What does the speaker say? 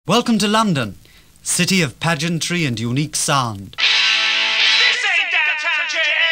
Welcome to London, city of pageantry and unique sound. This ain't downtown jam.